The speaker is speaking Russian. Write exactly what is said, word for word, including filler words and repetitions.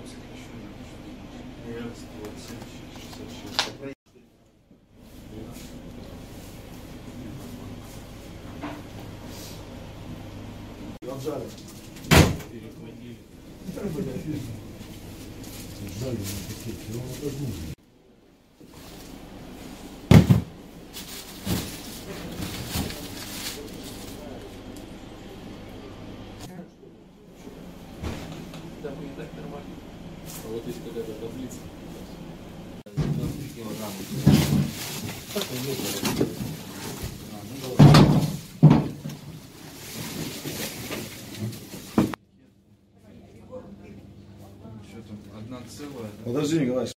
Отжали. Перехватили. Отжали на такие, но возможно. Да, не так нормально. А вот есть какая-то таблица. двадцать килограмм. Так он есть. А, ну давай. Что там? Одна целая. Подожди, Николай.